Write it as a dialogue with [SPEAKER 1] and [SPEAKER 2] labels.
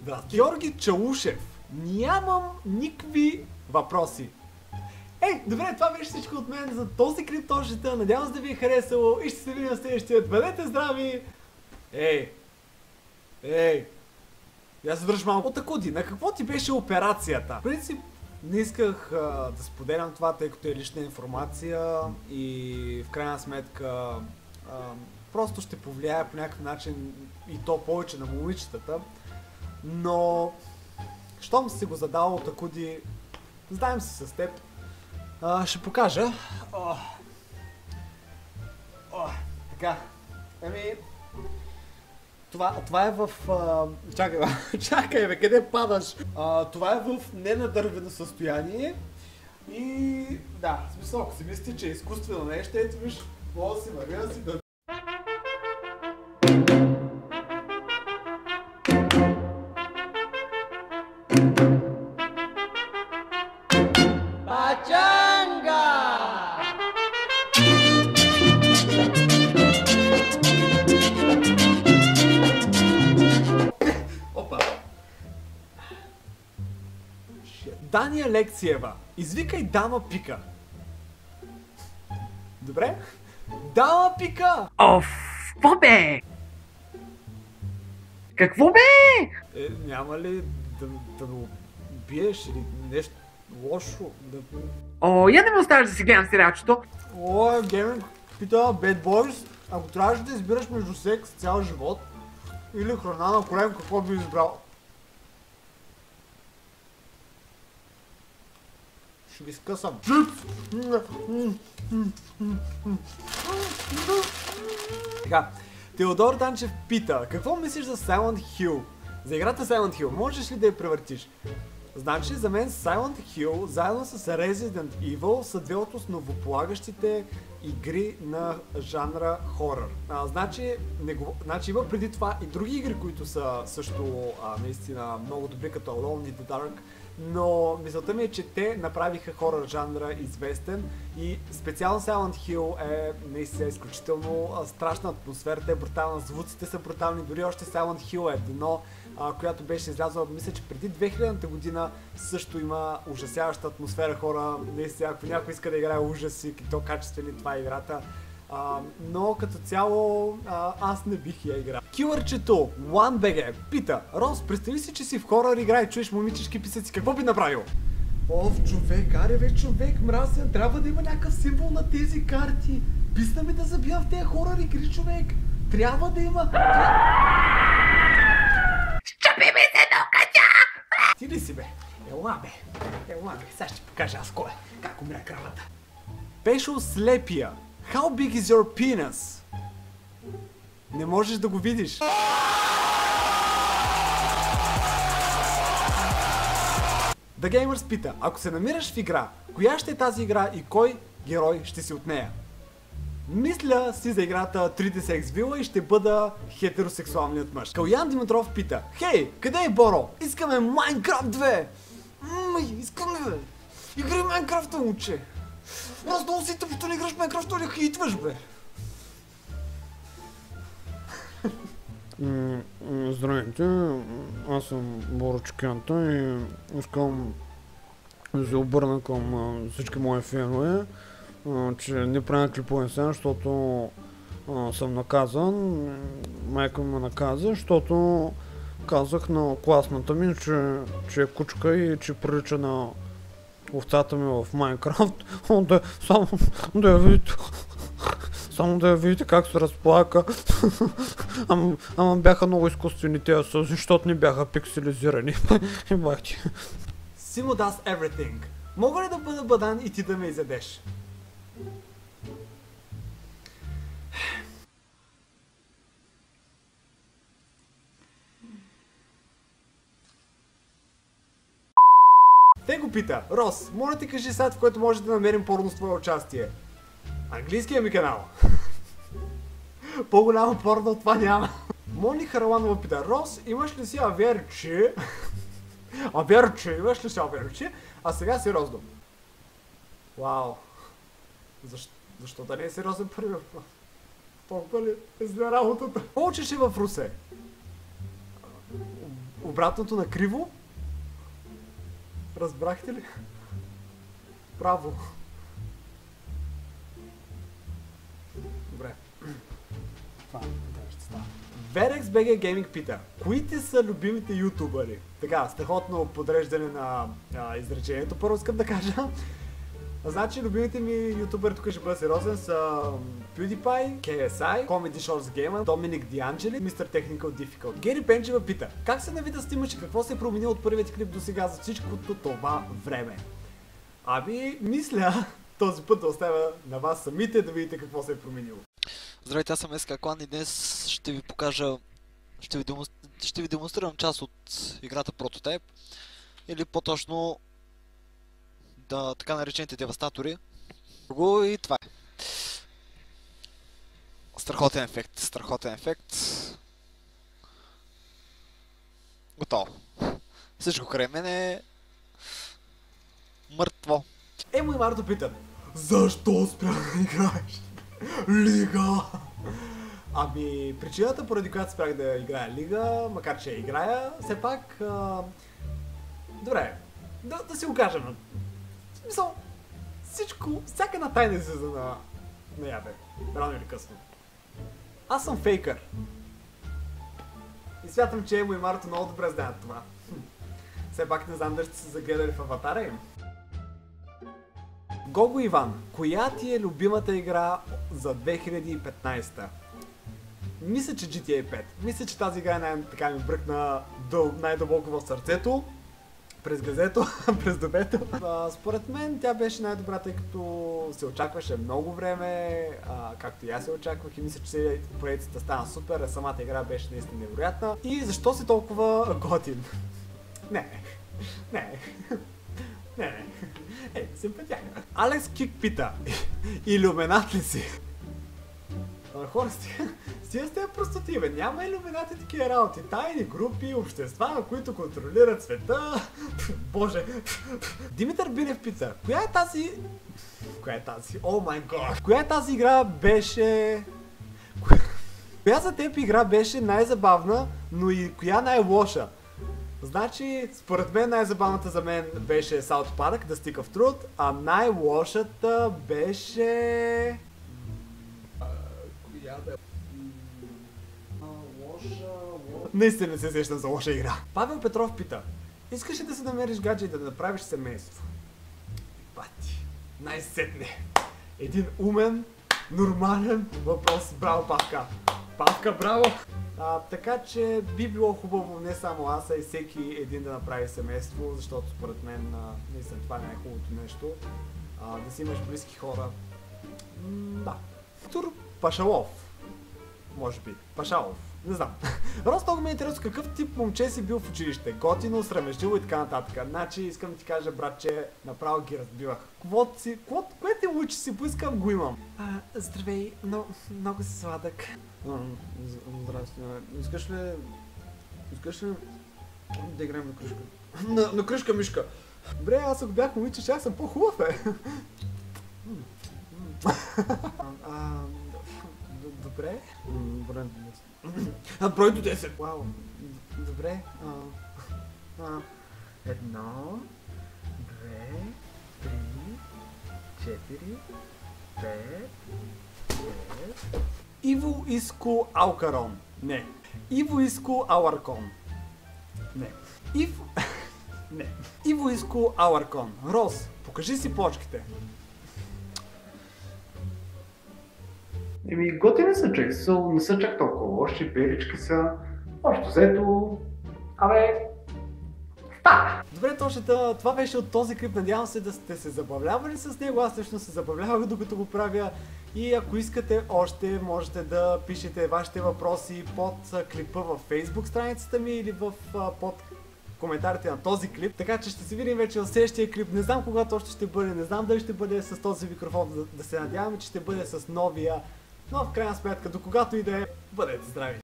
[SPEAKER 1] Георги Чаушев. Нямам никакви въпроси. Добре, това беше всичко от мен за този криптошета. Надявам се да ви е харесало и ще се видим на следващия. Бъдете здрави! Я се дръж малко. Такуди, на какво ти беше операцията? В принцип, не исках да споделям това, тъй като е лична информация и в крайна сметка просто ще повлияе по някакъв начин и то повече на момичетата. Но, щом си го задал от Такуди, знаем се с теб. Ще покажа. Така. Това е в... Чакай бе, къде падаш? Това е в ненадървено състояние. И... Да, в смисъл, ако си мислите, че е изкуствено нещо, ето виж, мога да си вървя, да си да... Дания Алексиева. Извикай Дама Пика. Добре? Дама Пика!
[SPEAKER 2] Какво бе? Какво бе?
[SPEAKER 1] Няма ли да го убиеш или нещо лошо?
[SPEAKER 2] Я да ме оставиш да си гледам сериалчето.
[SPEAKER 1] Гейминг пита Bad Boys. Ако трябваше да избираш между секс цял живот или храна на колен, какво би избрал? Ще ги скъсам. Така, Теодор Данчев пита, какво мислиш за Silent Hill? За играта Silent Hill, можеш ли да я превъртиш? Значи, за мен Silent Hill, заедно с Resident Evil, са две от основополагащите игри на жанра хорър. Значи има преди това и други игри, които са също наистина много добри, като Alone in the Dark, но мисълта ми е, че те направиха хорър жанра известен и специално Silent Hill е наистина изключително страшна атмосферата, е брутална, звуците са брутални, дори още Silent Hill 1, която беше излязла, мисля, че преди 2000-та година, също има ужасяваща атмосфера, хора, наистина, ако някой иска да играе ужаси, то качествени, това е играта. Но като цяло аз не бих я играл. Килърчето OneBG пита, Рос, представи си, че си в хорър игра и чуеш момичешки писъци, какво би направил? Човек, човек, мразя, трябва да има някакъв символ на тези карти. Писна ми да забия в тези хорър игри, човек. Трябва да има...
[SPEAKER 2] Щупи ми се нокътя!
[SPEAKER 1] Ти ли си бе? Ела бе, сега ще покажа аз кой е, как умря кравата. Пешо Слепия. How big is your penis? Не можеш да го видиш. The Gamers пита, ако се намираш в игра, коя ще е тази игра и кой герой ще си от нея? Мисля си за играта 3D Sex Villa и ще бъда хетеросексуалният мъж. Калян Димитров пита, хей, къде е Боро? Искаме Minecraft 2! Искаме бе! Играй Minecraft, момче! Аз много си тъп, що не играш Minecraft, то ли хейтваш, бе?
[SPEAKER 3] Здравейте, аз съм Боро Чукянта и искам да се обърна към всички мои фенове, че не правя клипове сега, защото съм наказан. Майка ми ме наказа, защото казах на класната ми, че е кучка и че прилича на овцата ми в Майнкрафт. Само да я видите как се разплака. Ама бяха много изкуствени тези сълзи, защото не бяха пикселизирани.
[SPEAKER 1] Simo does everything. Мога ли да бъда бадан и ти да ме изядеш? Те го пита, Рос, моля ти кажи сайт, в който може да намерим порно с твое участие. Английския ми канал. По-голямо порно от това няма. Мони Хараланова пита, Рос, имаш ли си аверче? Имаш ли си аверче? А сега сериозно. Вау. Защо да не е сериозен първи въпрос? Толкова ли е зле работата? Учиш ли в Русе? обратното на криво? Разбрахте ли? Право. Добре. Това ще става. VerexBG Gaming пита, кои ти са любимите ютубъри? Така, страхотно подреждане на изречението, първо искам да кажа. Значи, любимите ми ютубъри, тук ще бъда сериозен, са PewDiePie, KSI, Comedy Shorts Gamer, Dominic DeAngeli, Mr. Technical Difficult. Гери Пенчева пита, как се нави да снимаш и какво се е променило от първият клип до сега за всичкото това време? Ами, мисля този път да оставя на вас самите да видите какво се е променило.
[SPEAKER 4] Здравейте, аз съм СК Клан и днес ще ви покажа, ще ви демонстрирам част от играта Prototype, или по-точно така наречените девастатори. И това е. Страхотен ефект. Готово. Всичко край мен е мъртво.
[SPEAKER 1] Емо и Марто питат, защо спря да играеш Лига? Ами, причината, поради която спрях да играя Лига, макар че я играя, все пак... Добре, да си го кажем. В смисъл, всяка една тайна излиза на ябе, рано или късно. Аз съм фейкър. И смятам, че Емо и Марто много добре знаят това. Все пак не знам дали сте се загледали в аватара им. Гого Иван, коя ти е любимата игра за 2015? Мисля, че GTA 5. Мисля, че тази игра така ми бръкна най-дълбоко в сърцето, през газето, през добето. Според мен тя беше най-добра, тъй като се очакваше много време, както и аз се очаквах и мисля, че проекцията стана супер, а самата игра беше наистина невероятна. И защо си толкова готин? Не. Симпатяга. Алекс Кик пита, илюминат ли си? Хора, стига сте простоти, бе. Няма илюминати такива работи. Тайни групи, общества, които контролират света. Боже. Димитър Бинев пита, коя е тази... О май гад. Коя е тази игра беше... Коя за теб игра беше най-забавна, но и коя най-лоша? Значи, според мен най-забавната за мен беше South Park, The Stick of Truth, а най-лошата беше... Коя да е? Наистина не се сещам за лоша игра. Павел Петров пита, искаш ли да се намериш гадже и да направиш семейство? Бати, най-сетне. Един умен, нормален въпрос. Браво, Павка! Павка, браво! Така че би било хубаво не само аз, а и всеки един да направи семейство, защото според мен наистина това е най-хубавото нещо. Да си имаш близки хора. Да. Тур Пашалов. Може би. Пашалов. Не знам. Просто много ме е интересно какъв тип момче си бил в училище. Готино, срамежливо и така нататък. Значи искам да ти кажа, братче, направо ги разбивах. Кое те учи си поискам, го имам. Здравей, много си сладък. Здрасти. Искаш ли да играем на кръжка? На кръжка мишка. Добре, аз ако бях момиче, че аз съм по-хубав, Добре. Брой до 10. Вау. Добре. 1, 2, 3, 4, 5, 6. Иво Иско Алкарон. Не. Иво Иско Аларкон. Не. Не. Иво Иско Аларкон. Роз, покажи си почките. Готини са чак, не са чак толкова лоши, белички са. Общо взето... Добре, точно това беше от този клип. Надявам се да сте се забавлявали с него. Аз лично се забавлявах докато го правя. И ако искате още, можете да пишете вашите въпроси под клипа във Facebook страницата ми или под коментарите на този клип. Така че ще се видим вече в следващия клип. Не знам кога точно ще бъде, не знам дали ще бъде с този микрофон, да се надяваме, че ще бъде с новия. Но в крайна сметка, до когато и да е, бъдете здрави!